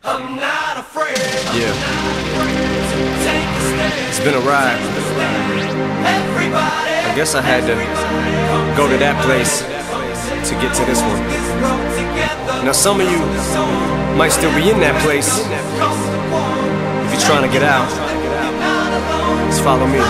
I'm not afraid. Yeah. It's been a ride. I guess I had to go to that place to get to this one. Now some of you might still be in that place. If you're trying to get out, just follow me.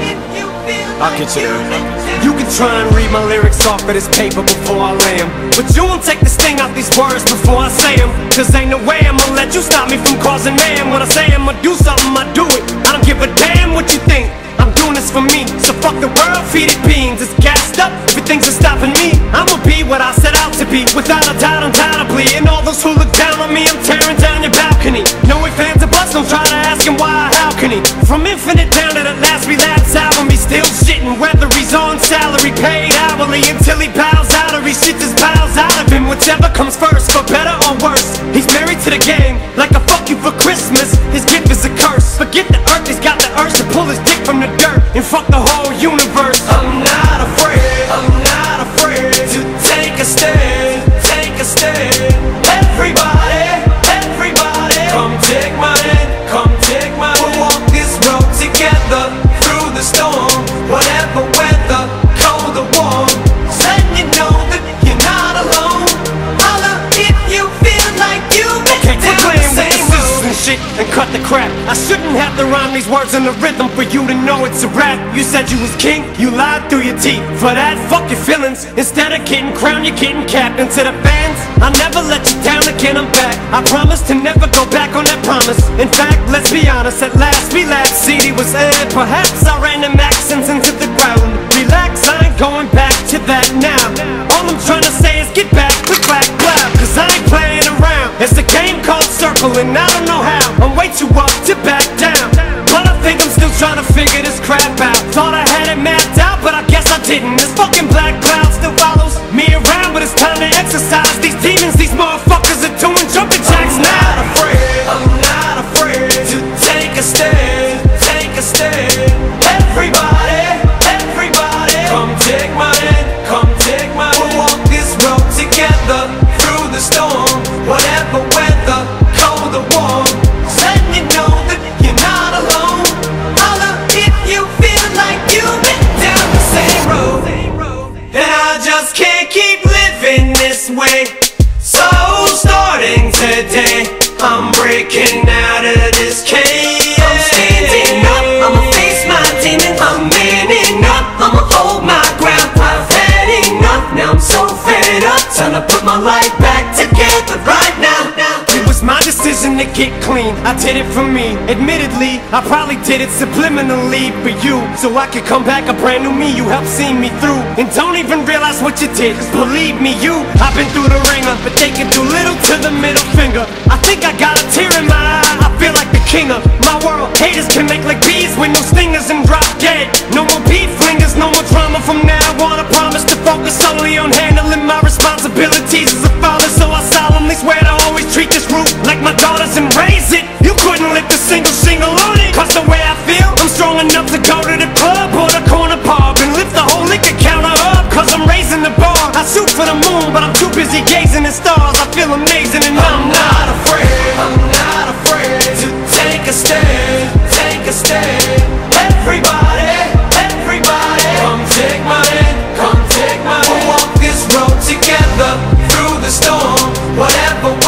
I'll get you there. You can try and read my lyrics off of this paper before I lay them, but you won't take the sting out these words before I say them. Cause ain't no way I'ma let you stop me from causing mayhem. When I say I'ma do something, I do it. I don't give a damn what you think. I'm doing this for me, so fuck the world, feed it beans. It's gassed up, everything's stopping me. I'ma be what I set out to be, without a doubt, undoubtedly. And all those who look down on me, I'm tearing down your balcony. No ifs, ands, or buts, don't try to ask him why or how can he. From Infinite down to the last relapse album, he's still shitting. Whether he's on salary, paid hourly, until he bows out or he shits his bowels out of him. Whichever comes first, for better or worse. He's married to the game, like a fuck you for Christmas. His gift is a curse. Forget the earth, he's got the urge to pull his dick from the dirt and fuck the whole universe. I'm not afraid, I'm not afraid to take a stand, take a stand. Everybody, everybody, come take my hand, come take my hand. We'll walk this road together, through the storm, whatever weather, cold or warm. Just letting you know that you're not alone. Holla if you feel like you've been down the same road and shit, and cut the crap. I shouldn't have to rhyme these words in the rhythm for you to know it's a rap. You said you was king, you lied through your teeth. For that, fuck your feelings. Instead of getting crowned, you're getting capped. And to the fans, I never let you down again, I'm back. I promise to never go back on that promise. In fact, let's be honest, at last we laughed. CD was aired, perhaps I ran them accents into the ground. Relax, I ain't going back to that now. All I'm trying to say is get back, click, clack, clap. Cause I ain't playing around. It's a game called Circle and I don't know how. I'm way too up to back down, but I think I'm still trying to figure this crap out. Thought I had it mapped out, but I guess I didn't. This fucking black cloud still follows me around, but it's time to exercise these demons. These motherfuckers are doing jumping jacks now. I'm not afraid to take a stand, take a stand. Everybody, everybody, come take my hand, come take my hand. We'll walk this road together, through the storm, whatever weather, cold or warm. Just letting you know that you're not alone. Holla if you feel like you've been down the same road. And I just can't keep living this way. So starting today, I'm breaking out of this cage. I'm standing up, I'ma face my demons. I'm manning up, I'ma hold my ground. I've had enough, now I'm so fed up. Time to put my life back together right now. It was my decision to get clean, I did it for me. Admittedly, I probably did it subliminally for you, so I could come back a brand new me. You helped see me through, and don't even realize what you did. Cause believe me, I've been through the ringer, but they can do little to the middle finger. I think I got a tear in my eye, I feel like the king of my world. Haters can make like bees with no stingers and drop dead. No more beef flingers, no more drama from now on. I promise to focus solely on handling my responsibilities as a father. So I solemnly swear to always treat this roof like my daughters and raise it. You couldn't lift a single shingle on it. Cause the way I feel, I'm strong enough to go to the club or the corner pub and lift the whole liquor counter up. Cause I'm raising the bar. I shoot for the moon, but I'm too busy gazing at stars. I feel amazing and I'm not afraid. I'm not afraid to take a stand, take a stand. Everybody, everybody, come take my hand, come take my hand. We'll walk this road together, through the storm, whatever